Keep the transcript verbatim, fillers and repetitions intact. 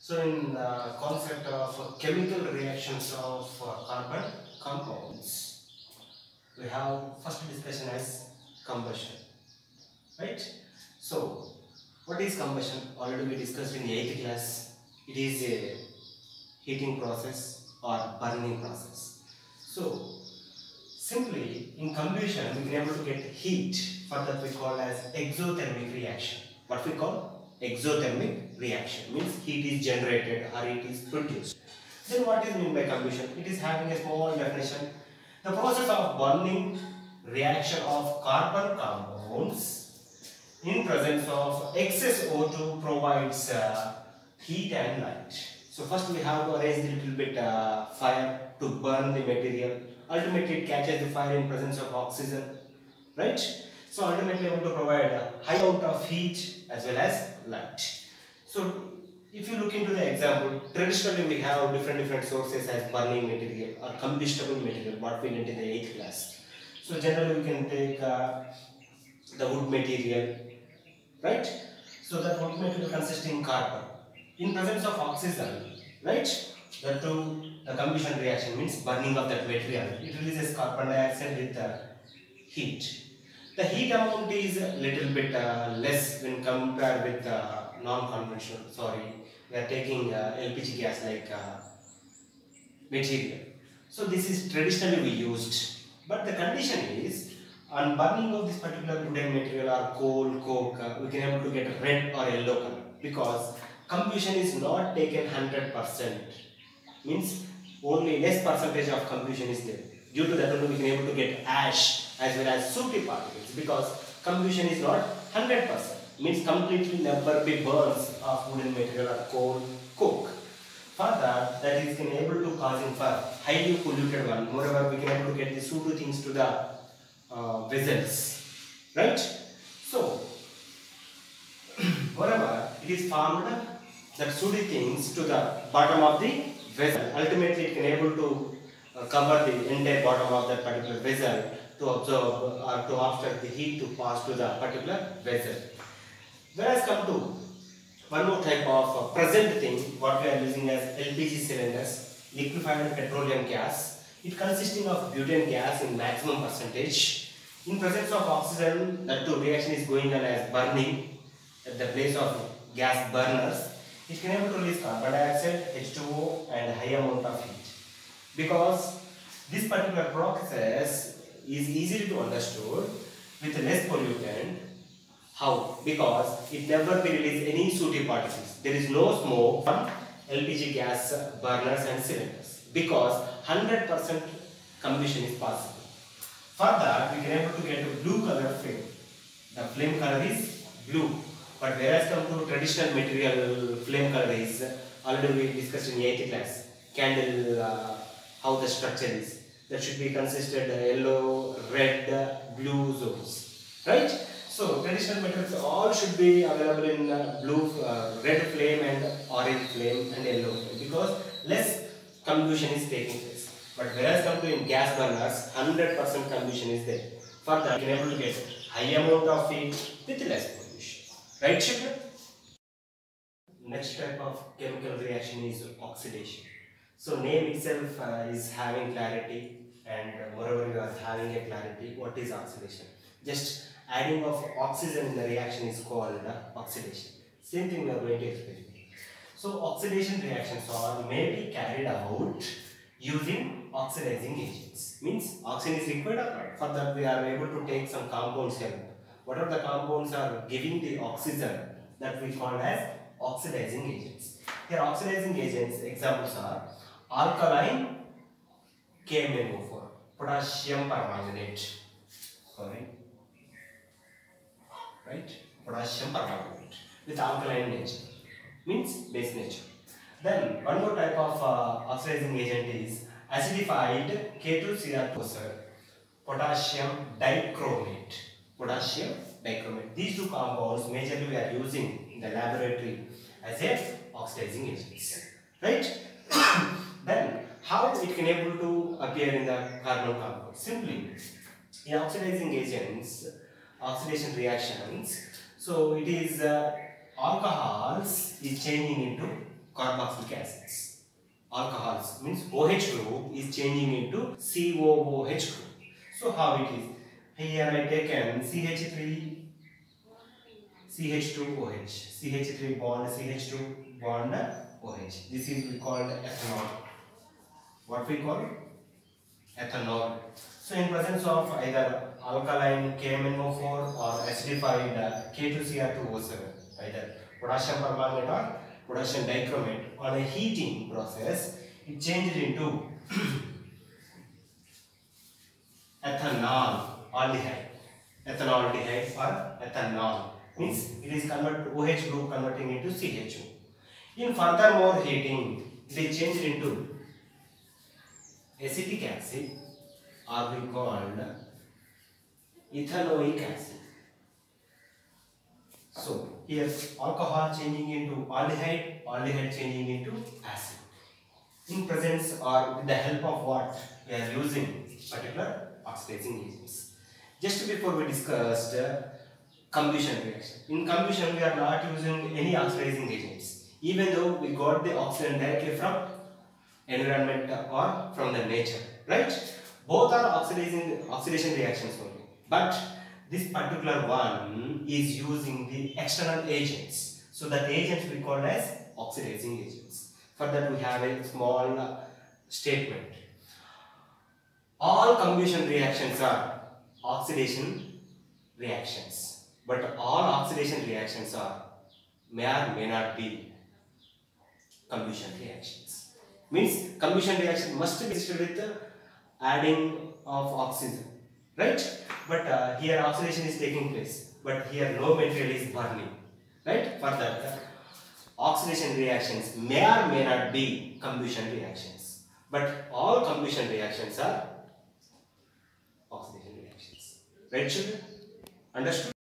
So in the concept of chemical reactions of uh, carbon compounds, we have first discussion as combustion, right? So what is combustion? Already we discussed in the eighth class. It is a heating process or burning process. So simply in combustion we can able to get heat, for that we call as exothermic reaction. What we call exothermic reaction means heat is generated or it is produced. Then what is meant by combustion? It is having a small definition. The process of burning reaction of carbon compounds in presence of excess O two provides uh, heat and light. So first we have to arrange a little bit uh, fire to burn the material. Ultimately it catches the fire in presence of oxygen, right? So ultimately we want to provide a high amount of heat as well as light. So if you look into the example, traditionally we have different different sources as burning material or combustible material, what we learned in the eighth class. So generally we can take uh, the wood material, right? So that wood material consisting carbon in presence of oxygen, right? That to the combustion reaction means burning of that material. It releases carbon dioxide with uh, heat. The heat amount is a little bit uh, less when compared with uh, non-conventional. Sorry, we are taking uh, L P G gas like uh, material. So this is traditionally we used, but the condition is on burning of this particular wooden material or coal, coke, uh, we can able to get red or yellow color because combustion is not taken one hundred percent. Means only less percentage of combustion is there. Due to that only we can able to get ash as well as sooty particles because combustion is not one hundred percent. Means completely never be burns of wooden material or coal, coke. For that, that is can able to causing for highly polluted one. Moreover, we can able to get the sooty things to the uh, vessels, right? So, moreover, it is formed that sooty things to the bottom of the vessel. Ultimately, it can able to uh, cover the entire bottom of that particular vessel to absorb or to offset the heat to pass to the particular vessel. Whereas come to one more type of uh, present thing, what we are using as L P G cylinders, liquefied petroleum gas. It consisting of butane gas in maximum percentage. In presence of oxygen, that two reaction is going on as burning at the place of gas burners. It can able to release carbon dioxide, H two O and high amount of heat. Because this particular process is easily to understood with less pollutant. How? Because it never will release any sooty particles. There is no smoke from L P G gas burners and cylinders. Because one hundred percent combustion is possible. For that, we can able to get a blue color flame. The flame color is blue. But whereas come to traditional material flame color is already we discussed in eighth class. Candle, uh, how the structure is. That should be consisted uh, yellow, red, uh, blue zones, right? So traditional metals all should be available in uh, blue, uh, red flame and orange flame and yellow flame because less combustion is taking place. But whereas come to in gas burners, one hundred percent combustion is there. For that, you can able to get high amount of heat with less pollution. Right, children? Next type of chemical reaction is oxidation. So name itself uh, is having clarity, and uh, moreover you are having a clarity. What is oxidation? Just adding of oxygen in the reaction is called uh, oxidation. Same thing we are going to explain. So oxidation reactions are may be carried out using oxidizing agents. Means oxygen is required or not. For that we are able to take some compounds here. What are the compounds are giving the oxygen that we call as oxidizing agents. Here oxidizing agents examples are alkaline K M n O four, potassium permanganate. Sorry. Right? Potassium permanganate with alkaline nature, means base nature. Then one more type of uh, oxidizing agent is acidified K two C r two, potassium dichromate. Potassium dichromate. These two compounds majorly we are using in the laboratory as a oxidizing agents. Right? Then how it can able to appear in the carbon compound? Simply in oxidizing agents, oxidation reactions, so it is uh, alcohols is changing into carboxylic acids. Alcohols means OH group is changing into C O O H group. So how it is? Here I taken C H three, C H two O H, C H three bond, C H two bond OH. This is we called ethanol. What we call ethanol. So in presence of either alkaline K M N O four or acidified K two C R two O seven, either potassium permanganate or potassium dichromate, on a heating process, it changes into ethanol aldehyde. Ethanol aldehyde or ethanol means it is converted OH group converting into C H O. In furthermore heating, it is changed into acetic acid, or we called ethanoic acid. So here alcohol changing into aldehyde, aldehyde changing into acid. In presence or with the help of what we are using particular oxidizing agents. Just before we discussed uh, combustion reaction. In combustion we are not using any oxidizing agents, even though we got the oxygen directly from environment or from the nature, right? Both are oxidizing oxidation reactions only, but this particular one is using the external agents. So that agents we call as oxidizing agents. For that we have a small uh, statement. All combustion reactions are oxidation reactions, but all oxidation reactions are may or may not be combustion reactions. Means combustion reaction must be registered with the adding of oxygen, right? But uh, here oxidation is taking place, but here no material is burning, right? For that, uh, oxidation reactions may or may not be combustion reactions, but all combustion reactions are oxidation reactions, right children? Understood?